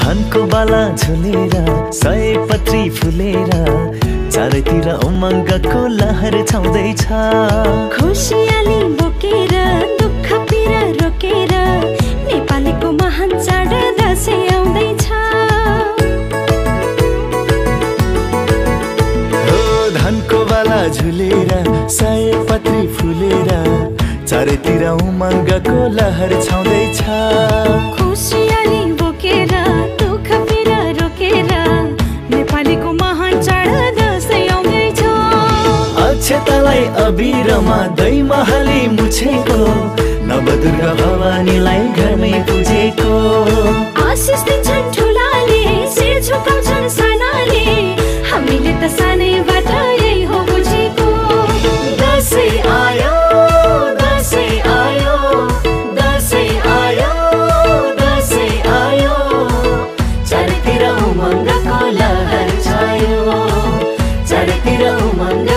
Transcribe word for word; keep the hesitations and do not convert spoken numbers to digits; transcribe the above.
धानको बाला झुलेर सयपत्री फुलेर चारैतिर उमङ्गको लहर छाउँदैछ। खुसियाली बोकेर दुःख पीडा रोकेर नेपालीको महान चाड दशैं आउँदैछ। हो धानको बाला झुलेर सयपत्री फुलेर चारैतिर उमङ्गको लहर छाउँदैछ। खुसियाली बोकेर दुःख पीडा रोकेर नेपालीको महान चाड दशैं आउँदैछ। अक्षतालाई अबिरमा दैमहाली मुछेको नवदुर्गा भवानीलाई घरमै पूजेको। आशिष दिन्छन् ठुलाले शिर झुकाउँछन् सानाले हामीले त सानैबाट यही हो बुझेको। दशैं आयो दशैं आयो दशैं आयो दशैं आयो चारैतिर उमङ्गको लहर छायो चारैतिर उमङ्ग